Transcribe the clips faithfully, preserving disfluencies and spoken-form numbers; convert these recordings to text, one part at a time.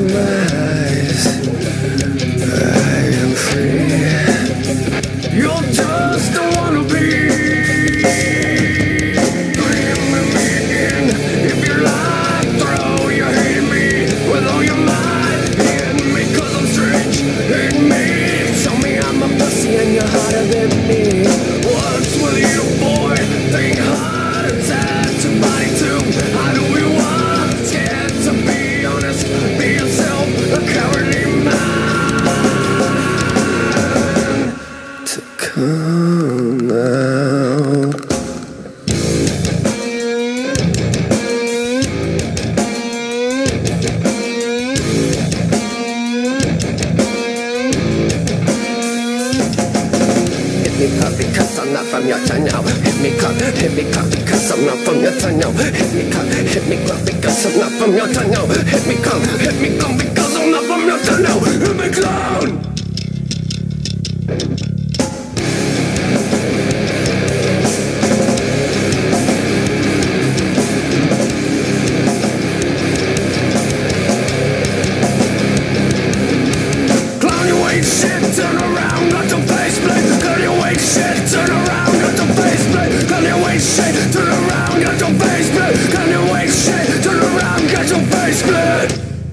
my eyes, I am free. You're just a wannabe. Bring me in. If you like, throw your hate at me with all your might. Hit me 'cause I'm strange. Hate me. Tell me I'm a pussy and you're hotter than me. What's with you, boy? Think hard, attack to body too. How do we want? Scared to be honest. Be yourself, a cowardly man. To come out. Hit me cut because I'm not from your town now. Hit me cut, hit me cut because I'm not from your town now. Hit me cut, hit me cut because I'm not from your town now. Hit me cut, hit me cut because I'm not from your town now. Hit me clown. Clown, you ain't shit. Turn around, got your face blade. Clown, you ain't shit. Turn around, got your face blade. Clown, you ain't shit. Turn around, got your face blade. Clown, you ain't shit. Turn around, got your face blade.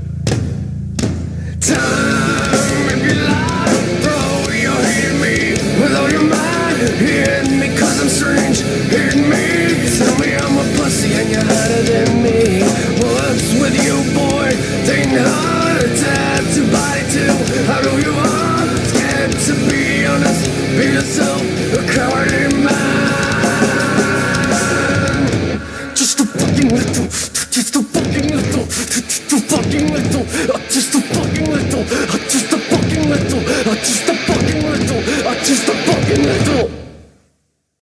Time, if you like, throw your hate at me with all your mind. Hit me 'cause I'm strange. Hit me. Tell me I'm a pussy and you're hotter than me. What's with you, boy? Think hard, attack to body too. How do you want? Scared to be honest. Be yourself, a cowardly man. Just a fucking little